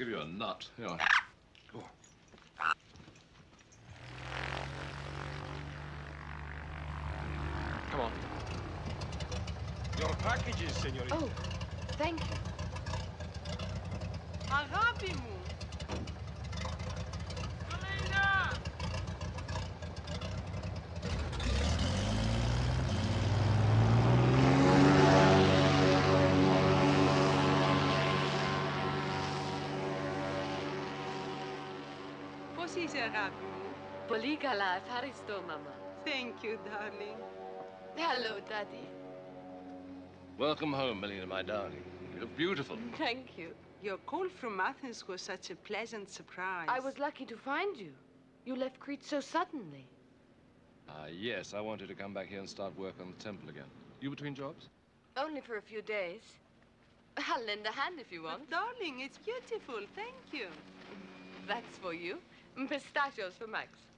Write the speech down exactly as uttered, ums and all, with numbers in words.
give you a nut. Here. Oh. Come on. Your packages, señorita. Oh, thank you. Αγάπη μου. Ελένα! Πώς είσαι, αγάπη μου? Πολύ καλά, ευχαριστώ, Mama. Thank you, darling. Hello, Daddy. Welcome home, Melina, my darling. You look beautiful. Thank you. Your call from Athens was such a pleasant surprise. I was lucky to find you. You left Crete so suddenly. Ah, uh, yes, I wanted to come back here and start work on the temple again. You between jobs? Only for a few days. I'll lend a hand if you want. But darling, it's beautiful. Thank you. That's for you. Pistachios for Max.